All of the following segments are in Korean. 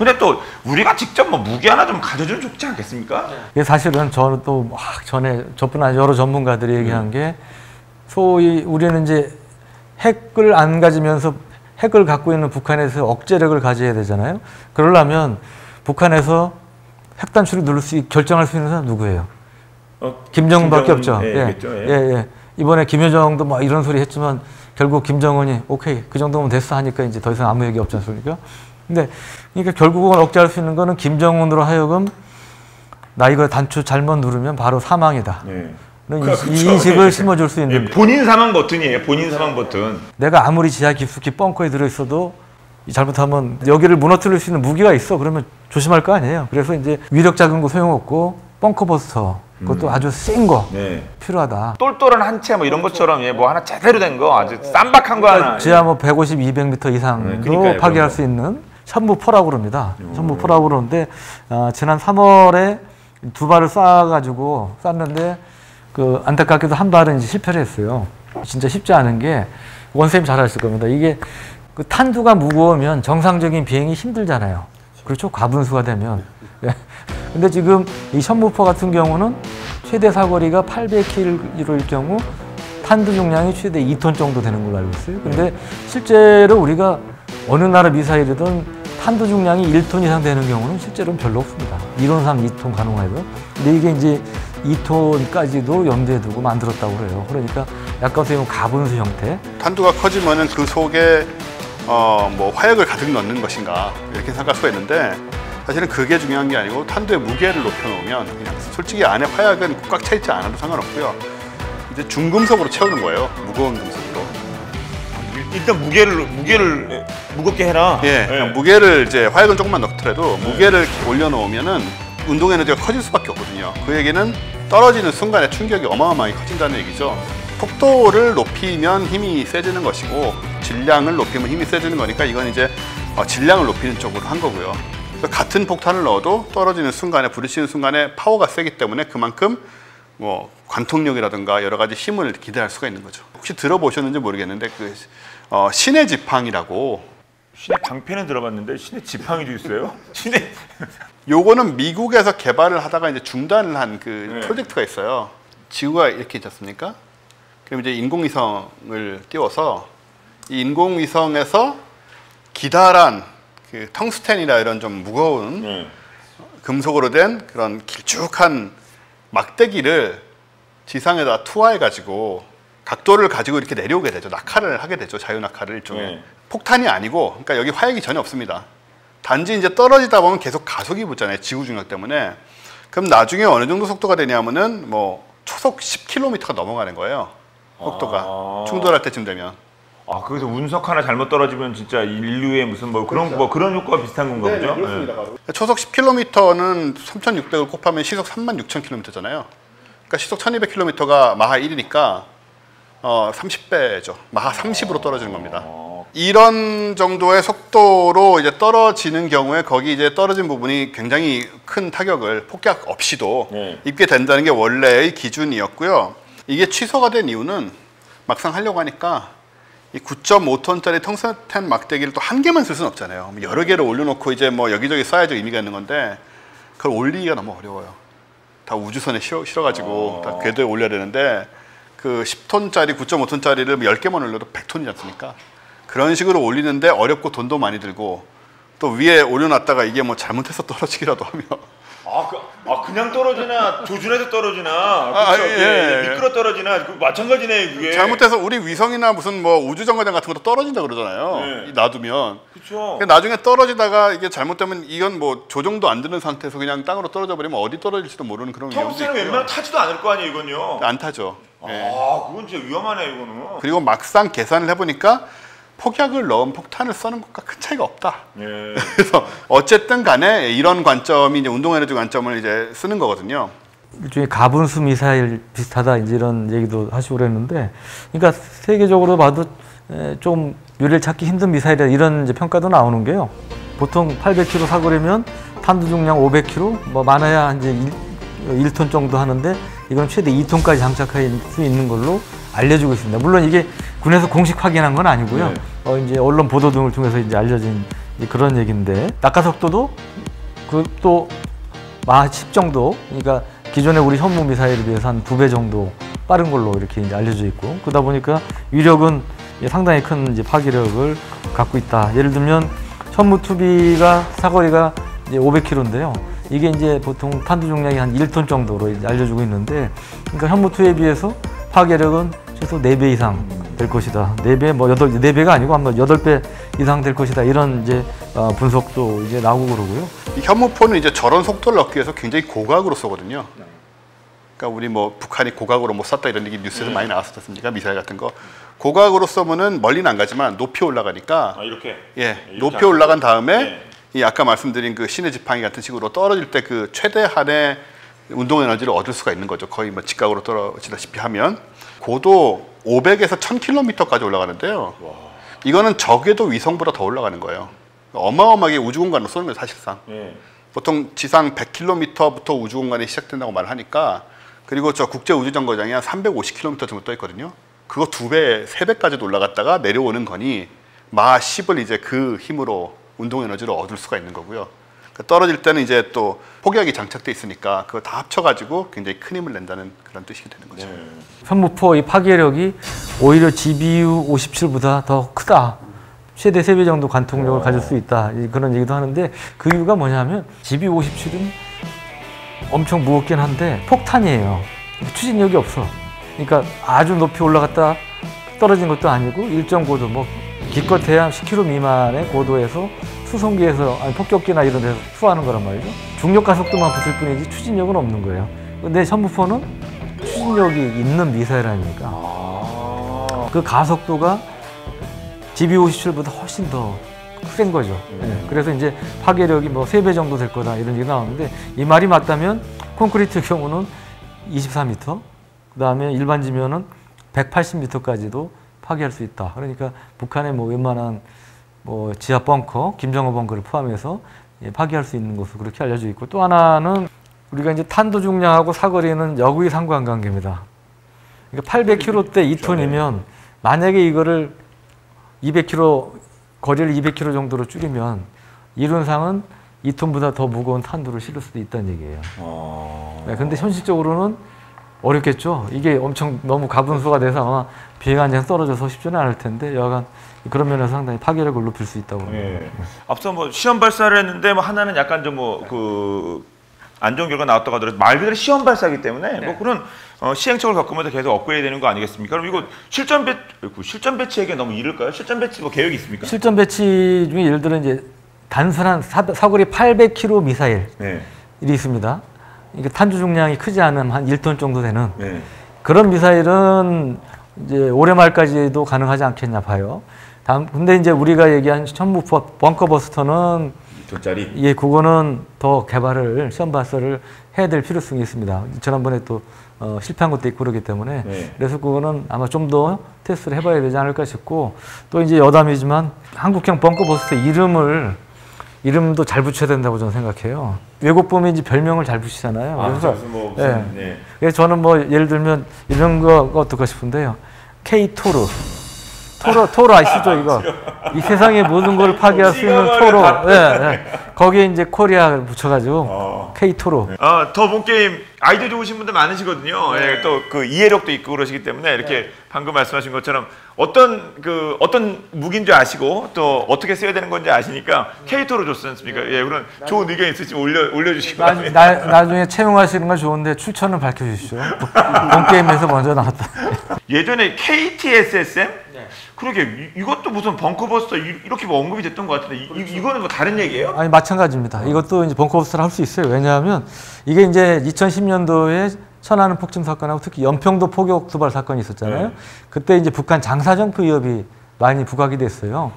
근데 또 우리가 직접 뭐 무기 하나 좀 가져주면 좋지 않겠습니까? 사실은 저는 또 막 전에 저뿐 아니라 여러 전문가들이 얘기한 게 소위 우리는 이제 핵을 안 가지면서 핵을 갖고 있는 북한에서 억제력을 가져야 되잖아요. 그러려면 북한에서 핵 단추를 누를 결정할 수 있는 사람 누구예요? 김정은밖에 없죠. 예. 이번에 김여정도 뭐 이런 소리 했지만 결국 김정은이 오케이 그 정도면 됐어 하니까 이제 더 이상 아무 얘기 없지 않습니까? 근데 그러니까 결국은 억제할 수 있는 거는 김정은으로 하여금 나 이거 단추 잘못 누르면 바로 사망이다. 이 인식을 심어줄 수 있는 본인 사망 버튼이에요. 본인 사망 버튼. 내가 아무리 지하 깊숙이 벙커에 들어있어도 잘못하면 여기를 무너뜨릴 수 있는 무기가 있어. 그러면 조심할 거 아니에요. 그래서 이제 위력 작은 거 소용없고 벙커 버스터 그것도 아주 센 거 필요하다. 똘똘한 한 채 뭐 이런 것처럼 뭐 하나 제대로 된 거 아주 쌈박한 거 하나. 지하 뭐 150, 200m 이상도 파괴할 수 있는 현무포라고 그럽니다. 현무포라고 그러는데 지난 3월에 2발을 쐈는데 그 안타깝게도 한 발은 이제 실패를 했어요. 진짜 쉽지 않은 게 원쌤 잘 아실 겁니다. 이게 그 탄두가 무거우면 정상적인 비행이 힘들잖아요. 그렇죠? 과분수가 되면. 근데 지금 이 현무포 같은 경우는 최대 사거리가 800km일 경우 탄두 용량이 최대 2톤 정도 되는 걸로 알고 있어요. 근데 실제로 우리가 어느 나라 미사일이든 탄두 중량이 1톤 이상 되는 경우는 실제로는 별로 없습니다. 이론상 2톤 가능해도. 근데 이게 이제 2톤까지도 염두에 두고 만들었다고 그래요. 그러니까 약간 어떻게 보면 가분수 형태. 탄두가 커지면은 그 속에 뭐 화약을 가득 넣는 것인가 이렇게 생각할 수가 있는데 사실은 그게 중요한 게 아니고 탄두의 무게를 높여놓으면 그냥 솔직히 안에 화약은 꽉 차 있지 않아도 상관없고요. 이제 중금속으로 채우는 거예요. 무거운 금속으로. 일단 무게를 무겁게 해라. 그냥 무게를 이제 화약은 조금만 넣더라도 무게를 올려놓으면은 운동 에너지가 커질 수밖에 없거든요. 그 얘기는 떨어지는 순간에 충격이 어마어마하게 커진다는 얘기죠. 속도를 높이면 힘이 세지는 것이고 질량을 높이면 힘이 세지는 거니까 이건 이제 질량을 높이는 쪽으로 한 거고요. 같은 폭탄을 넣어도 떨어지는 순간에 부딪히는 순간에 파워가 세기 때문에 그만큼 뭐 관통력이라든가 여러 가지 힘을 기대할 수가 있는 거죠. 혹시 들어보셨는지 모르겠는데 그 신의 지팡이라고. 신의 방패는 들어봤는데 신의 지팡이도 있어요? 신의 요거는 미국에서 개발을 하다가 이제 중단을 한 그 프로젝트가 있어요. 지구가 이렇게 있지 않습니까? 그럼 이제 인공위성을 띄워서 이 인공위성에서 기다란 그 텅스텐이나 이런 좀 무거운 금속으로 된 그런 길쭉한 막대기를 지상에다 투하해가지고 각도를 가지고 이렇게 내려오게 되죠. 낙하를 하게 되죠. 자유낙하를 일종의. 폭탄이 아니고, 그러니까 여기 화약이 전혀 없습니다. 단지 이제 떨어지다 보면 계속 가속이 붙잖아요. 지구 중력 때문에. 그럼 나중에 어느 정도 속도가 되냐면은 뭐 초속 10km가 넘어가는 거예요. 속도가 충돌할 때쯤 되면. 거기서 운석 하나 잘못 떨어지면 진짜 인류의 무슨 뭐 그런 그렇죠. 뭐 그런 효과가 비슷한 건가 보죠? 그렇습니다. 초속 10km는 3,600을 곱하면 시속 36,000km잖아요. 그러니까 시속 1,200km가 마하 1이니까 30배죠. 마하 30으로 떨어지는 겁니다. 이런 정도의 속도로 이제 떨어지는 경우에 거기 이제 떨어진 부분이 굉장히 큰 타격을 폭격 없이도 입게 된다는 게 원래의 기준이었고요. 이게 취소가 된 이유는 막상 하려고 하니까 이 9.5톤짜리 텅스텐 막대기를 또 한 개만 쓸 수는 없잖아요. 여러 개를 올려놓고 이제 뭐 여기저기 쏴야죠 의미가 있는 건데 그걸 올리기가 너무 어려워요. 다 우주선에 실어가지고 다 궤도에 올려야 되는데 그 10톤짜리, 9.5톤짜리를 10개만 올려도 100톤이지 않습니까? 그런 식으로 올리는데 어렵고 돈도 많이 들고 또 위에 올려놨다가 이게 뭐 잘못해서 떨어지기라도 하면 그냥 떨어지나 조준해서 떨어지나 미끄러 떨어지나 마찬가지네 그게. 잘못해서 우리 위성이나 무슨 뭐 우주정거장 같은 것도 떨어진다 그러잖아요. 놔두면. 그렇죠. 나중에 떨어지다가 이게 잘못되면 이건 뭐 조정도 안 되는 상태에서 그냥 땅으로 떨어져 버리면 어디 떨어질지도 모르는 그런 위험도 있고요. 텅스텐은 웬만하면 타지도 않을 거 아니에요 이건요. 안 타죠. 그건 진짜 위험하네 이거는. 그리고 막상 계산을 해보니까 폭약을 넣은 폭탄을 쏘는 것과 큰 차이가 없다. 그래서 어쨌든 간에 이런 관점이 이제 운동에너지 관점을 이제 쓰는 거거든요. 일종의 가분수 미사일 비슷하다 이제 이런 얘기도 하시고 그랬는데, 그러니까 세계적으로 봐도 좀 유래를 찾기 힘든 미사일이다 이런 이제 평가도 나오는 게요. 보통 800km 사거리면 탄두 중량 500km, 뭐 많아야 이제 1톤 정도 하는데 이건 최대 2톤까지 장착할 수 있는 걸로 알려지고 있습니다. 물론 이게 군에서 공식 확인한 건 아니고요. 이제 언론 보도 등을 통해서 이제 알려진 이제 그런 얘기인데 낙하 속도도 또 마하 10 정도, 그러니까 기존의 우리 현무 미사일에 비해서 한 2배 정도 빠른 걸로 이렇게 이제 알려져 있고, 그러다 보니까 위력은 상당히 큰 이제 파괴력을 갖고 있다. 예를 들면 현무2B가 사거리가 이제 500km인데요. 이게 이제 보통 탄두 중량이 한 1톤 정도로 이제 알려주고 있는데, 그러니까 현무2에 비해서 파괴력은 최소 4배 이상 될 것이다. 4배, 뭐 4배가 아니고 아마 8배 이상 될 것이다. 이런 이제 분석도 이제 나오고 그러고요. 이 현무포는 이제 저런 속도를 얻기 위해서 굉장히 고각으로 쏘거든요. 그러니까 우리 뭐 북한이 고각으로 못 쐈다 이런 얘기 뉴스에서 많이 나왔었지 않습니까? 미사일 같은 거. 고각으로 쏘면은 멀리는 안 가지만 높이 올라가니까 이렇게? 예, 이렇게 높이 올라간 다음에 네. 이 아까 말씀드린 그 신의 지팡이 같은 식으로 떨어질 때 그 최대한의 운동 에너지를 얻을 수가 있는 거죠. 거의 뭐 직각으로 떨어지다시피 하면 고도 500에서 1000km까지 올라가는데요. 이거는 적에도 위성보다 더 올라가는 거예요. 어마어마하게 우주 공간으로 쏘는 거예요, 사실상. 예. 보통 지상 100km부터 우주 공간이 시작된다고 말을 하니까, 그리고 저 국제 우주 정거장이 한 350km 정도 떠 있거든요. 그거 2배, 3배까지도 올라갔다가 내려오는 거니 마하 10을 이제 그 힘으로 운동 에너지를 얻을 수가 있는 거고요. 그러니까 떨어질 때는 이제 또 폭약이 장착돼 있으니까 그거 다 합쳐가지고 굉장히 큰 힘을 낸다는 그런 뜻이 되는 거죠. 현무포 이 파괴력이 오히려 GBU-57보다 더 크다. 최대 3배 정도 관통력을 가질 수 있다. 그런 얘기도 하는데, 그 이유가 뭐냐면 GBU-57은 엄청 무겁긴 한데 폭탄이에요. 추진력이 없어. 그러니까 아주 높이 올라갔다 떨어진 것도 아니고 일정 고도, 뭐 기껏해야 10km 미만의 고도에서 수송기에서, 아니 폭격기나 이런 데서 투하하는 거란 말이죠. 중력 가속도만 붙을 뿐이지 추진력은 없는 거예요. 근데 현무포는 추진력이 있는 미사일 아닙니까? 그 가속도가 GBU-57보다 훨씬 더 센 거죠. 네. 그래서 이제 파괴력이 뭐 3배 정도 될 거다 이런 얘기 나오는데, 이 말이 맞다면 콘크리트 경우는 24m, 그 다음에 일반 지면은 180m까지도 파괴할 수 있다. 그러니까 북한의 뭐 웬만한 뭐 지하 벙커, 김정호 벙커를 포함해서 파괴할 수 있는 것으로 그렇게 알려져 있고, 또 하나는 우리가 이제 탄도 중량하고 사거리는 역의 상관관계입니다. 그러니까 800km대 2톤이면 만약에 이거를 200km, 거리를 200km 정도로 줄이면 이론상은 2톤보다 더 무거운 탄두를 실을 수도 있다는 얘기예요. 네, 근데 현실적으로는 어렵겠죠. 이게 엄청 너무 가분수가 돼서 아마 비행 안정 떨어져서 쉽지는 않을 텐데, 여하간 그런 면에서 상당히 파괴력을 높일 수 있다고 합니다. 예. 앞서 뭐 시험 발사를 했는데 뭐 하나는 약간 좀 뭐 그 안 좋은 결과 나왔다고 하더라도 말 그대로 시험 발사이기 때문에 뭐 그런 시행착오를 겪으면서 계속 업그레이드 되는 거 아니겠습니까? 그럼 이거 실전 배치에게 너무 이를까요? 실전 배치 뭐 계획이 있습니까? 실전 배치 중에 예를 들어 이제 단순한 사거리 800km 미사일이 있습니다. 이게 탄두 중량이 크지 않은 한 1톤 정도 되는 그런 미사일은 이제 올해 말까지도 가능하지 않겠냐 봐요. 근데 이제 우리가 얘기한 현무 벙커버스터는 2톤짜리? 예, 그거는 더 개발을, 시험 발사를 해야 될 필요성이 있습니다. 지난번에 또 실패한 것도 있고 그러기 때문에 그래서 그거는 아마 좀 더 테스트를 해봐야 되지 않을까 싶고, 또 이제 여담이지만 한국형 벙커버스터 이름도 잘 붙여야 된다고 저는 생각해요. 외국 보면 이제 별명을 잘 붙이잖아요. 그래서 뭐 그래서 저는 뭐 예를 들면 이런 거 어떨까 싶은데요. K-토르. 토로 아시죠, 이거? 이 세상의 모든 걸 파괴할 수 있는 토로. 거기에 이제 코리아를 붙여가지고 K-토로. 더 본 게임 아이디어 좋으신 분들 많으시거든요. 또 그 이해력도 있고 그러시기 때문에 이렇게 방금 말씀하신 것처럼 어떤 무기인지 아시고 또 어떻게 써야 되는 건지 아시니까 K-토로 좋지 않습니까? 예, 그런 좋은 의견 있으시면 올려주시기 바랍니다. 나중에 채용하시는 건 좋은데 출처는 밝혀주시죠. 본 게임에서 먼저 나왔다. 예전에 KTSSM? 그러게 이것도 무슨 벙커버스터 이렇게 뭐 언급이 됐던 것 같은데 이거는 뭐 다른 얘기예요? 아니, 마찬가지입니다. 이것도 이제 벙커버스터를 할 수 있어요. 왜냐하면 이게 이제 2010년도에 천안함 폭침 사건하고 특히 연평도 포격 도발 사건이 있었잖아요. 그때 이제 북한 장사정포 위협이 많이 부각이 됐어요.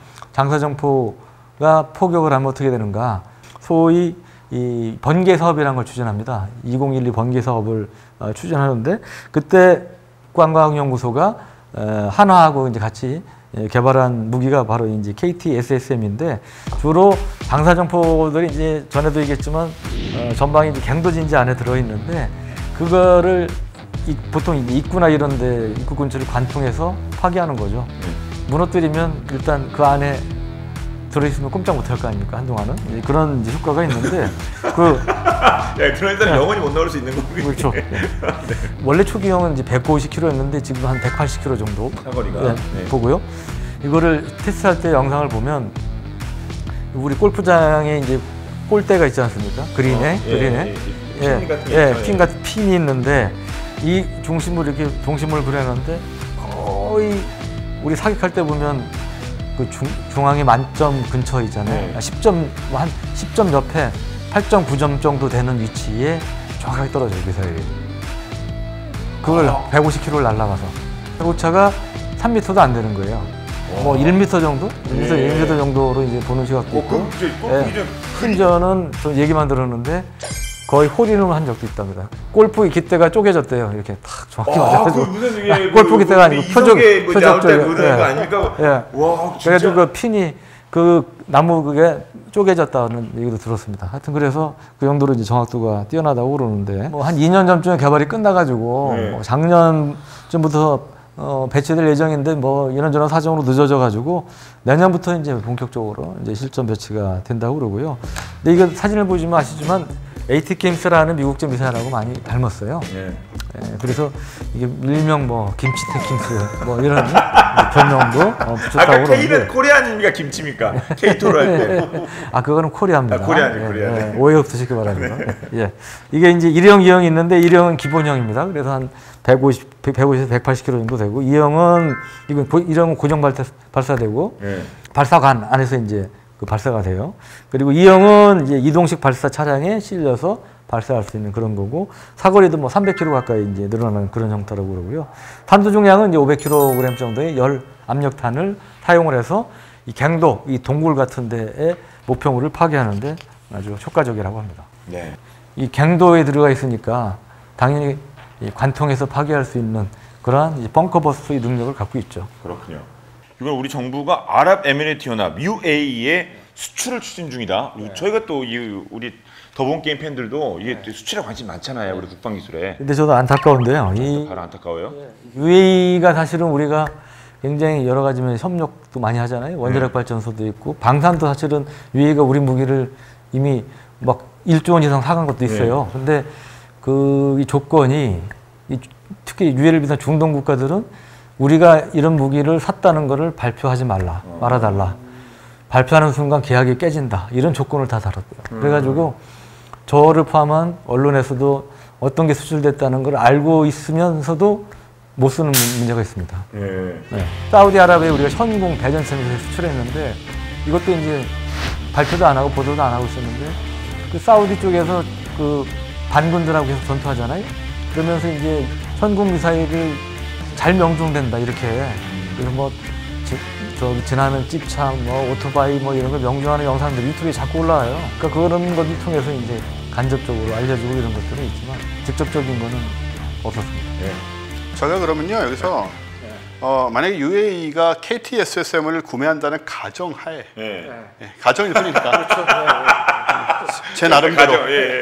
장사정포가 포격을 하면 어떻게 되는가? 소위 이 번개 사업이라는 걸 추진합니다. 2012 번개 사업을 추진하는데, 그때 관광연구소가 한화하고 이제 같이 개발한 무기가 바로 이제 KTSSM인데, 주로 장사정포들이 이제 전에도 얘기했지만 전방에 이제 갱도진지 안에 들어 있는데, 그거를 보통 입구나 이런 데 입구 근처를 관통해서 파괴하는 거죠. 무너뜨리면 일단 그 안에 들어있으면 꼼짝 못할 거 아닙니까, 한동안은. 그런 이제 효과가 있는데 그러니까 영원히 못 나올 수 있는 거군요. 그렇죠. 원래 초기형은 이제 150km였는데 지금 한 180km 정도 사거리가 보고요. 이거를 테스트할 때 영상을 보면 우리 골프장에 이제 골대가 있지 않습니까? 그린에 핀 같은 핀이 있는데 이 중심을 그려놨는데 거의 우리 사격할 때 보면 그 중앙이 만점 근처에 있잖아요. 10점 한 10점 옆에 8.9점 정도 되는 위치에 정확하게 떨어져요, 미사일이. 그걸 150km를 날아가서 오차가 3m도 안 되는 거예요. 뭐 1m 정도? 1m 정도로 이제 보는 시각도 있고. 흔전은 좀 얘기만 들었는데 거의 홀인을 한 적도 있답니다. 골프 깃대가 쪼개졌대요. 이렇게 탁 정확히 맞아가지고. 무슨 이게 골프 깃대가 아니고 표적적이야. 거 아닙니까? 와, 그래가지고 그 핀이 그 나무 그게 쪼개졌다는 얘기도 들었습니다. 하여튼 그래서 그 정도로 이제 정확도가 뛰어나다고 그러는데 뭐 한 2년 전쯤에 개발이 끝나가지고 뭐 작년쯤부터 배치될 예정인데 뭐 이런저런 사정으로 늦어져가지고 내년부터 이제 본격적으로 이제 실전 배치가 된다고 그러고요. 근데 이거 사진을 보시면 아시지만 ATACMS라는 미국제 미사일하고 많이 닮았어요. 그래서 이게 일명 뭐 김치태 킴스 뭐 이런 별명도 붙였다고 그러는데. K는 코리안입니까 김치입니까? K2로 할 때. 그거는 코리아입니다. 코리안. 오해 없으시기 바랍니다. 이게 이제 1형, 2형이 있는데 1형은 기본형입니다. 그래서 한 180km 정도 되고 1형은 고정 발사되고 발사관 안에서 이제 그 발사가 돼요. 그리고 2형은 이제 이동식 발사 차량에 실려서 발사할 수 있는 그런 거고 사거리도 뭐 300km 가까이 이제 늘어나는 그런 형태라고 그러고요. 탄두 중량은 이제 500kg 정도의 열 압력탄을 사용을 해서 이 갱도, 이 동굴 같은 데에 목표물을 파괴하는데 아주 효과적이라고 합니다. 이 갱도에 들어가 있으니까 당연히 이 관통해서 파괴할 수 있는 그러한 이제 벙커버스트의 능력을 갖고 있죠. 그렇군요. 이건 우리 정부가 아랍에미리트연합 UAE에 수출을 추진 중이다. 저희가 또 우리 더본 게임 팬들도 이게 수출에 관심 많잖아요. 우리 국방 기술에. 근데 저도 안타까운데요. 바로 안타까워요. UAE가 사실은 우리가 굉장히 여러 가지 면에서 협력도 많이 하잖아요. 원자력 발전소도 있고 방산도 사실은 UAE가 우리 무기를 이미 막 1조 원 이상 사간 것도 있어요. 근데 이 조건이 특히 UAE를 비롯한 중동 국가들은 우리가 이런 무기를 샀다는 것을 발표하지 말아달라. 발표하는 순간 계약이 깨진다. 이런 조건을 다 달았고요. 그래가지고 저를 포함한 언론에서도 어떤 게 수출됐다는 걸 알고 있으면서도 못 쓰는 문제가 있습니다. 사우디아라비아에 우리가 현공 대전차를 수출했는데 이것도 이제 발표도 안 하고 보도도 안 하고 있었는데 그 사우디 쪽에서 그 반군들하고 계속 전투하잖아요. 그러면서 이제 현공 미사일을 잘 명중된다 이렇게. 그래서 뭐 지나면 찝차, 뭐 오토바이 뭐 이런 걸 명중하는 영상들이 유튜브에 자꾸 올라와요. 그러니까 그런 것을 통해서 이제 간접적으로 알려주고 이런 것들은 있지만 직접적인 거는 없었습니다. 제가 그러면요 여기서 만약에 UAE가 KT-SSM을 구매한다는 가정하에 가정일 뿐이니까 제 나름대로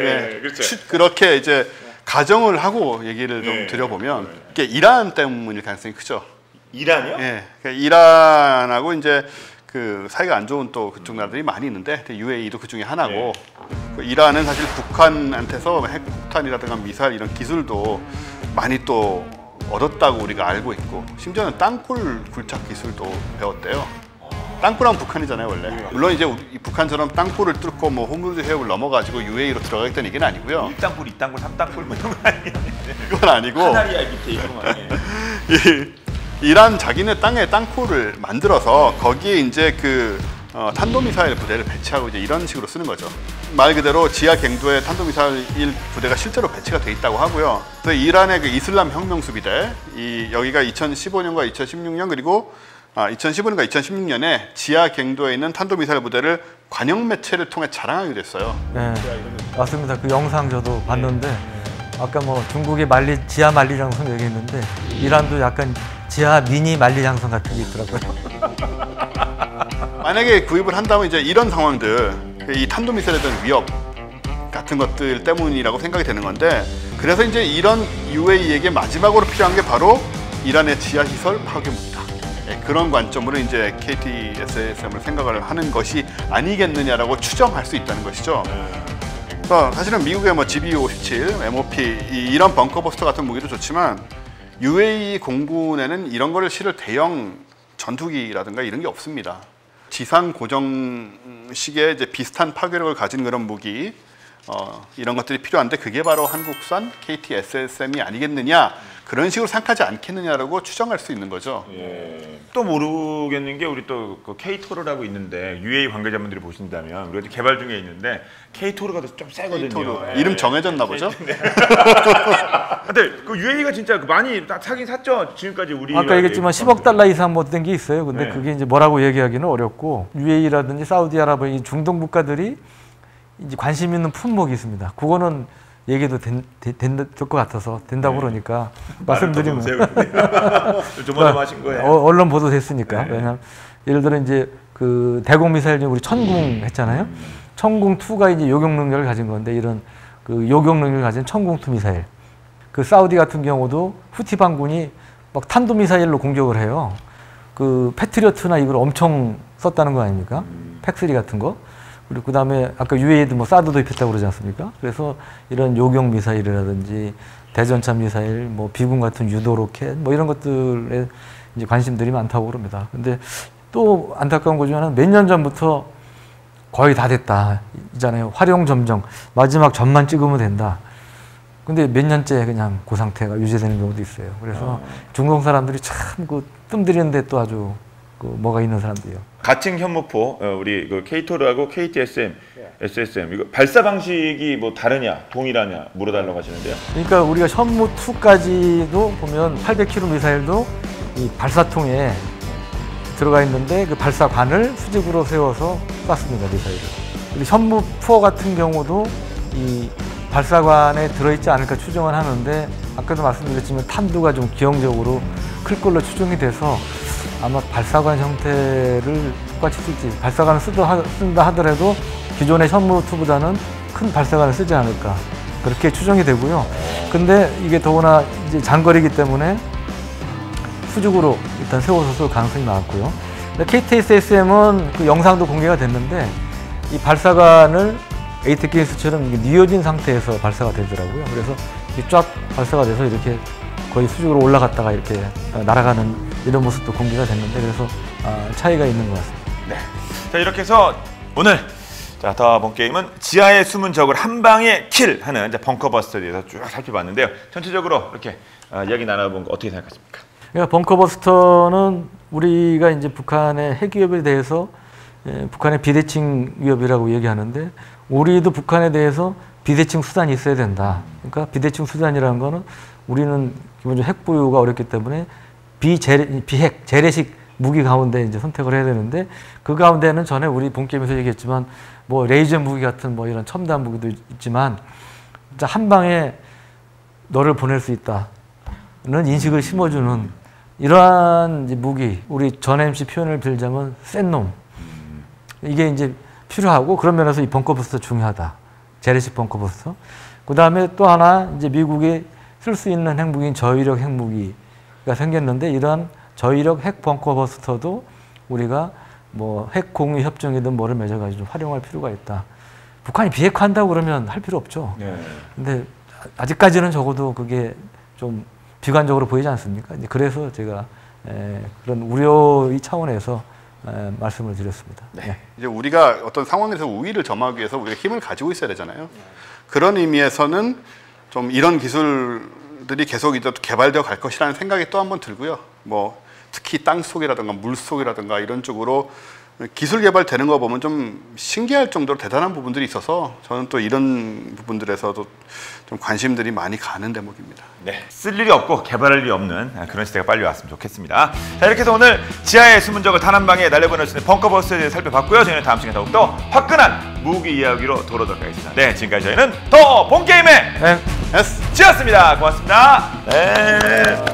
그렇게 이제 가정을 하고 얘기를 좀 드려보면 이게 이란 때문일 가능성이 크죠. 이란이요? 그러니까 이란하고 이제 그 사이가 안 좋은 또 그쪽 나라들이 많이 있는데 UAE도 그 중에 하나고 그 이란은 사실 북한한테서 핵폭탄이라든가 미사일 이런 기술도 많이 또 얻었다고 우리가 알고 있고 심지어는 땅굴 굴착 기술도 배웠대요. 땅굴하면 북한이잖아요 원래. 물론 이제 북한처럼 땅굴을 뚫고 뭐 호르무즈 해협을 넘어가지고 UAE로 들어가겠다는 얘기는 아니고요. 1땅굴, 2땅굴, 3땅굴 뭐 이런 거 아니에요? 그건 아니고 카나리아 밑에 있구만. 이란 자기네 땅에 땅굴을 만들어서 거기에 이제 그 탄도미사일 부대를 배치하고 이제 이런 식으로 쓰는 거죠. 말 그대로 지하 갱도에 탄도미사일 부대가 실제로 배치가 돼 있다고 하고요. 그래서 이란의 그 이슬람 혁명 수비대, 여기가 2015년과 2016년 그리고 2015년과 2016년에 지하 갱도에 있는 탄도미사일 부대를 관영 매체를 통해 자랑하기도 했어요. 네, 맞습니다. 그 영상 저도 봤는데 아까 뭐 중국의 지하 만리장성 얘기했는데 이란도 약간 지하 미니 만리장성 같은 게 있더라고요. 만약에 구입을 한다면 이제 이런 상황들, 이 탄도미사일에 대한 위협 같은 것들 때문이라고 생각이 되는 건데 그래서 이제 이런 UAE에게 마지막으로 필요한 게 바로 이란의 지하시설 파괴입니다. 그런 관점으로 이제 KT-SSM을 생각을 하는 것이 아니겠느냐라고 추정할 수 있다는 것이죠. 사실은 미국의 뭐 GBU-57, MOP 이런 벙커버스터 같은 무기도 좋지만 UAE 공군에는 이런 거를 실을 대형 전투기라든가 이런 게 없습니다. 지상 고정식의 이제 비슷한 파괴력을 가진 그런 무기 이런 것들이 필요한데 그게 바로 한국산 KT-SSM이 아니겠느냐 그런 식으로 생각하지 않겠느냐라고 추정할 수 있는 거죠. 예. 또 모르겠는 게 우리 또 그 K-토르라고 있는데 UAE 관계자분들이 보신다면 우리가 개발 중에 있는데 K-토르가 좀 세거든요. K-토르. 예. 이름 정해졌나 보죠? 네. 근데 그 UAE가 진짜 많이 사긴 샀죠. 지금까지 우리 아까 얘기했지만 10억 달러 이상 뭐 된 게 있어요. 근데 네. 그게 이제 뭐라고 얘기하기는 어렵고 UAE라든지 사우디아라비아 이 중동 국가들이 이제 관심 있는 품목이 있습니다. 그거는 얘기도 될 것 같아서 된다고 네. 그러니까 말씀드리면 조마조마하신 거예요. 언론 보도 됐으니까. 네. 왜냐면 예를 들어 이제 그 대공 미사일 중에 우리 천궁 했잖아요. 천궁 2가 이제 요격 능력을 가진 건데 이런 그 요격 능력을 가진 천궁 2 미사일. 그 사우디 같은 경우도 후티 반군이 막 탄도 미사일로 공격을 해요. 그 패트리어트나 이걸 엄청 썼다는 거 아닙니까? 팩3 같은 거. 그리고 그 다음에 아까 UAE도 뭐 사드 도입했다고 그러지 않습니까? 그래서 이런 요격 미사일이라든지 대전차 미사일, 뭐 비군 같은 유도 로켓, 뭐 이런 것들에 이제 관심들이 많다고 그럽니다. 근데 또 안타까운 거지만 몇 년 전부터 거의 다 됐다. 있잖아요. 활용 점정. 마지막 점만 찍으면 된다. 근데 몇 년째 그냥 그 상태가 유지되는 경우도 있어요. 그래서 중동 사람들이 참 그 뜸들이는데 또 아주 그 뭐가 있는 사람들이요. 가칭 현무포 우리 그 K-토르하고 KT-SM, SSM 이거 발사 방식이 뭐 다르냐, 동일하냐 물어달라고 하시는데요. 그러니까 우리가 현무 2까지도 보면 800km 미사일도 이 발사통에 들어가 있는데 그 발사관을 수직으로 세워서 쐈습니다, 미사일을. 그리고 현무 4 같은 경우도 이 발사관에 들어있지 않을까 추정을 하는데 아까도 말씀드렸지만 탄두가 좀 기형적으로 클 걸로 추정이 돼서 아마 발사관 형태를 똑같이 쓸지 발사관을 쓴다 하더라도 기존의 현무2보다는 큰 발사관을 쓰지 않을까 그렇게 추정이 되고요. 근데 이게 더구나 이제 장거리이기 때문에 수직으로 일단 세워서 쏠 가능성이 많고요. KT-SSM은 그 영상도 공개가 됐는데 이 발사관을 ATKS처럼 뉘어진 상태에서 발사가 되더라고요. 그래서 쫙 발사가 돼서 이렇게 거의 수직으로 올라갔다가 이렇게 날아가는 이런 모습도 공개가 됐는데 그래서 차이가 있는 것 같습니다. 네. 자 이렇게 해서 오늘 더 본 게임은 지하의 숨은 적을 한 방에 킬하는 벙커버스터에 대해서 쭉 살펴봤는데요. 전체적으로 이렇게 이야기 나눠본 거 어떻게 생각하십니까? 그러니까 벙커버스터는 우리가 이제 북한의 핵 위협에 대해서 북한의 비대칭 위협이라고 얘기하는데 우리도 북한에 대해서 비대칭 수단이 있어야 된다. 그러니까 비대칭 수단이라는 거는 우리는 기본적으로 핵 보유가 어렵기 때문에 비핵 재래식 무기 가운데 이제 선택을 해야 되는데 그 가운데는 전에 우리 본 게임에서 얘기했지만 뭐 레이저 무기 같은 뭐 이런 첨단 무기도 있지만 진짜 한 방에 너를 보낼 수 있다는 인식을 심어주는 이러한 이제 무기 우리 전 MC 표현을 빌자면 센 놈 이게 이제 필요하고 그런 면에서 이 벙커버스터 중요하다. 재래식 벙커버스터. 그 다음에 또 하나 이제 미국이 쓸 수 있는 핵무기인 저위력 핵무기가 생겼는데 이러한 저위력 핵 벙커버스터도 우리가 뭐 핵 공유 협정이든 뭐를 맺어가지고 활용할 필요가 있다. 북한이 비핵화한다고 그러면 할 필요 없죠. 네. 근데 아직까지는 적어도 그게 좀 비관적으로 보이지 않습니까? 이제 그래서 제가 그런 우려의 차원에서 말씀을 드렸습니다. 네. 이제 우리가 어떤 상황에서 우위를 점하기 위해서 우리가 힘을 가지고 있어야 되잖아요. 그런 의미에서는 좀 이런 기술들이 계속 이제 개발되어 갈 것이라는 생각이 또 한 번 들고요. 뭐 특히 땅 속이라든가 물 속이라든가 이런 쪽으로 기술 개발되는 거 보면 좀 신기할 정도로 대단한 부분들이 있어서 저는 또 이런 부분들에서도 좀 관심들이 많이 가는 대목입니다. 네, 쓸 일이 없고 개발할 일이 없는 그런 시대가 빨리 왔으면 좋겠습니다. 자 이렇게 해서 오늘 지하의 숨은 적을 단 한 방에 날려보낼 수 있는 벙커버스터에 대해 살펴봤고요. 저희는 다음 시간에 더욱더 화끈한 무기 이야기로 돌아오도록 하겠습니다. 네, 지금까지 저희는 더 본게임의 S 지였습니다. 고맙습니다. 네.